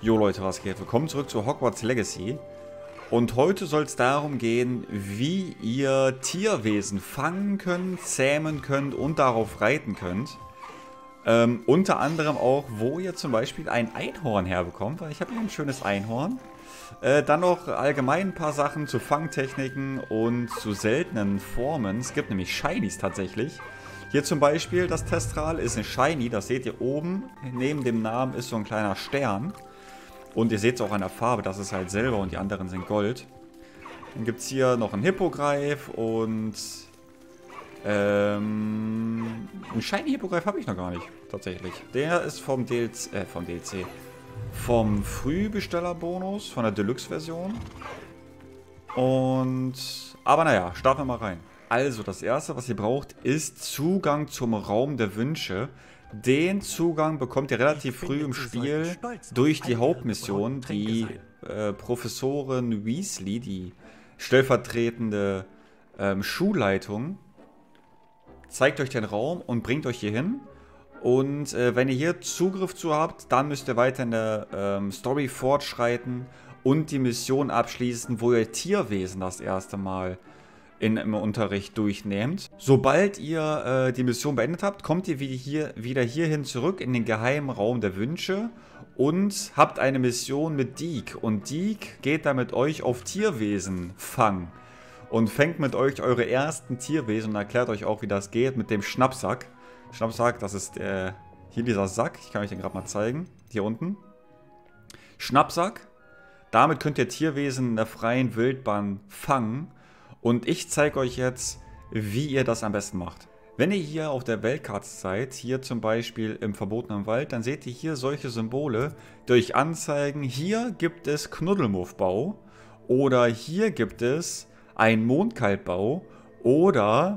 Jo Leute, was geht? Willkommen zurück zu Hogwarts Legacy. Und heute soll es darum gehen, wie ihr Tierwesen fangen könnt, zähmen könnt und darauf reiten könnt. Unter anderem auch, wo ihr zum Beispiel ein Einhorn herbekommt, weil ich habe hier ein schönes Einhorn. Dann noch allgemein ein paar Sachen zu Fangtechniken und zu seltenen Formen. Es gibt nämlich Shinies tatsächlich. Hier zum Beispiel das Testral ist ein Shiny, das seht ihr oben. Neben dem Namen ist so ein kleiner Stern. Und ihr seht es auch an der Farbe, das ist halt Silber und die anderen sind Gold. Dann gibt es hier noch einen Hippogreif und einen Shiny Hippogreif habe ich noch gar nicht, tatsächlich. Der ist vom DLC, vom Frühbestellerbonus, von der Deluxe-Version. Aber naja, starten wir mal rein. Also, das erste, was ihr braucht, ist Zugang zum Raum der Wünsche. Den Zugang bekommt ihr relativ früh im Spiel durch die Hauptmission. Die Professorin Weasley, die stellvertretende Schulleitung, zeigt euch den Raum und bringt euch hier hin. Und wenn ihr hier Zugriff zu habt, dann müsst ihr weiter in der Story fortschreiten und die Mission abschließen, wo ihr Tierwesen das erste Mal im Unterricht durchnehmt. Sobald ihr die Mission beendet habt, kommt ihr wieder hierhin zurück in den geheimen Raum der Wünsche und habt eine Mission mit Deek. Und Deek geht da mit euch auf Tierwesen-Fang und fängt mit euch eure ersten Tierwesen und erklärt euch auch, wie das geht mit dem Schnappsack. Schnappsack, das ist hier dieser Sack. Ich kann euch den gerade mal zeigen. Hier unten. Schnappsack. Damit könnt ihr Tierwesen in der freien Wildbahn fangen. Und ich zeige euch jetzt, wie ihr das am besten macht. Wenn ihr hier auf der Weltkarte seid, hier zum Beispiel im verbotenen Wald, dann seht ihr hier solche Symbole, die euch anzeigen, hier gibt es Knuddelmuffbau oder hier gibt es einen Mondkaltbau oder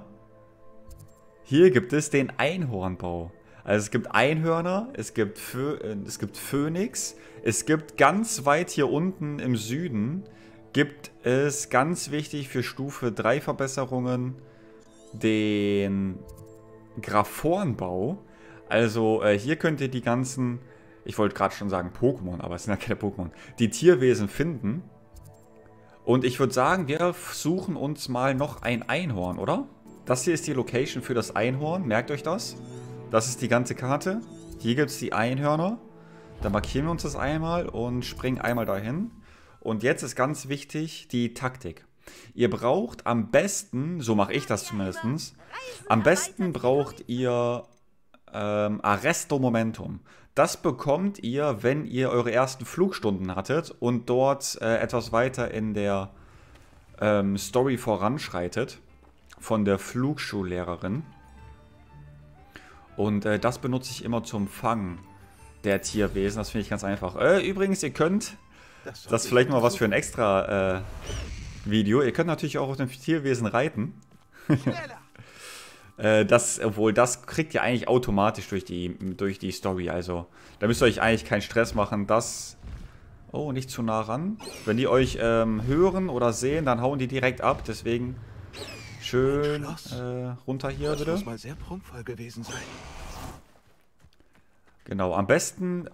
hier gibt es den Einhornbau. Also es gibt Einhörner, es gibt Phönix, es gibt ganz weit hier unten im Süden gibt es ganz wichtig für Stufe 3 Verbesserungen den Graphornbau. Also hier könnt ihr die ganzen, ich wollte gerade schon sagen Pokémon, aber es sind ja keine Pokémon, die Tierwesen finden. Und ich würde sagen, wir suchen uns mal noch ein Einhorn, oder? Das hier ist die Location für das Einhorn, merkt euch das. Das ist die ganze Karte. Hier gibt es die Einhörner. Da markieren wir uns das einmal und springen einmal dahin. Und jetzt ist ganz wichtig die Taktik. Ihr braucht am besten, so mache ich das zumindest, am besten braucht ihr Arresto Momentum. Das bekommt ihr, wenn ihr eure ersten Flugstunden hattet und dort etwas weiter in der Story voranschreitet von der Flugschullehrerin. Und das benutze ich immer zum Fangen der Tierwesen. Das finde ich ganz einfach. Übrigens, ihr könnt... Das ist vielleicht mal was für ein extra Video. Ihr könnt natürlich auch auf dem Tierwesen reiten. Obwohl, das kriegt ihr eigentlich automatisch durch die Story. Also, da müsst ihr euch eigentlich keinen Stress machen. Oh, nicht zu nah ran. Wenn die euch hören oder sehen, dann hauen die direkt ab. Deswegen schön runter hier, bitte. Das muss mal sehr prunkvoll gewesen sein. Genau, am besten...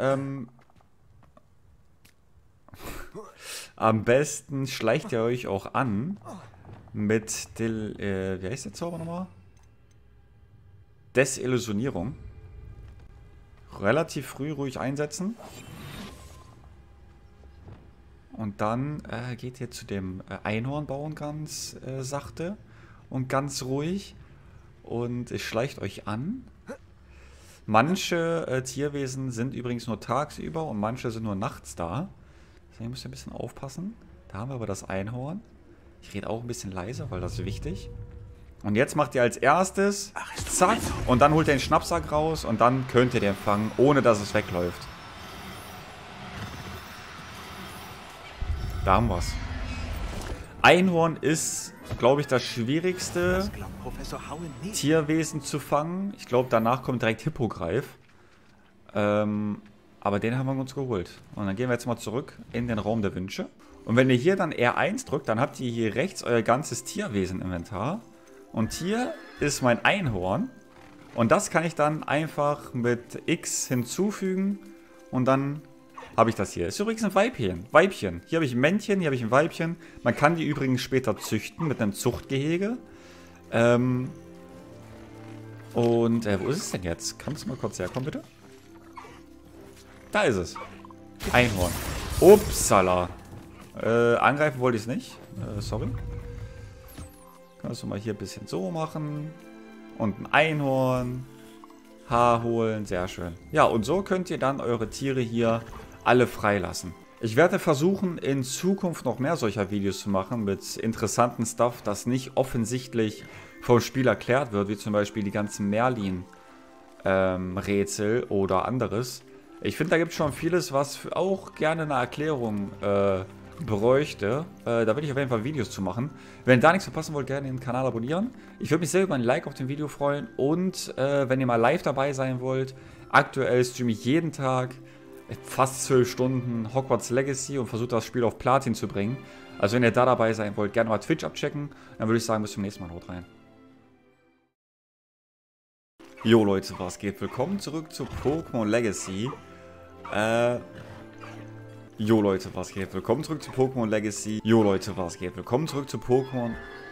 Am besten schleicht ihr euch auch an mit wie heißt der Zauber nochmal? Desillusionierung. Relativ früh ruhig einsetzen. Und dann geht ihr zu dem Einhornbauen ganz sachte und ganz ruhig. Und es schleicht euch an. Manche Tierwesen sind übrigens nur tagsüber und manche sind nur nachts da. Deswegen müsst ihr ein bisschen aufpassen. Da haben wir aber das Einhorn. Ich rede auch ein bisschen leiser, weil das ist wichtig. Und jetzt macht ihr als erstes, zack, und dann holt ihr den Schnappsack raus und dann könnt ihr den fangen, ohne dass es wegläuft. Da haben wir es. Einhorn ist, glaube ich, das schwierigste Tierwesen zu fangen. Ich glaube, danach kommt direkt Hippogreif. Aber den haben wir uns geholt. Und dann gehen wir jetzt mal zurück in den Raum der Wünsche. Und wenn ihr hier dann R1 drückt, dann habt ihr hier rechts euer ganzes Tierwesen-Inventar. Und hier ist mein Einhorn. Und das kann ich dann einfach mit X hinzufügen. Und dann habe ich das hier. Ist übrigens ein Weibchen. Hier habe ich ein Männchen, hier habe ich ein Weibchen. Man kann die übrigens später züchten mit einem Zuchtgehege. Wo ist es denn jetzt? Kannst du mal kurz herkommen, bitte? Da ist es. Einhorn. Upsala. Angreifen wollte ich es nicht. Sorry. Kannst du mal hier ein bisschen so machen. Und ein Einhorn. Haar holen. Sehr schön. Ja, und so könnt ihr dann eure Tiere hier alle freilassen. Ich werde versuchen, in Zukunft noch mehr solcher Videos zu machen mit interessanten Stuff, das nicht offensichtlich vom Spiel erklärt wird, wie zum Beispiel die ganzen Merlin-Rätsel oder anderes. Ich finde, da gibt es schon vieles, was auch gerne eine Erklärung bräuchte. Da will ich auf jeden Fall Videos zu machen. Wenn ihr da nichts verpassen wollt, gerne den Kanal abonnieren. Ich würde mich sehr über ein Like auf dem Video freuen. Und wenn ihr mal live dabei sein wollt, aktuell streame ich jeden Tag fast 12 Stunden Hogwarts Legacy und versuche das Spiel auf Platin zu bringen. Also wenn ihr da dabei sein wollt, gerne mal Twitch abchecken. Dann würde ich sagen, bis zum nächsten Mal. Haut rein. Jo Leute, was geht? Willkommen zurück zu Pokémon Legacy. Jo Leute, was geht? Willkommen zurück zu Pokémon Legacy. Jo Leute, was geht? Willkommen zurück zu Pokémon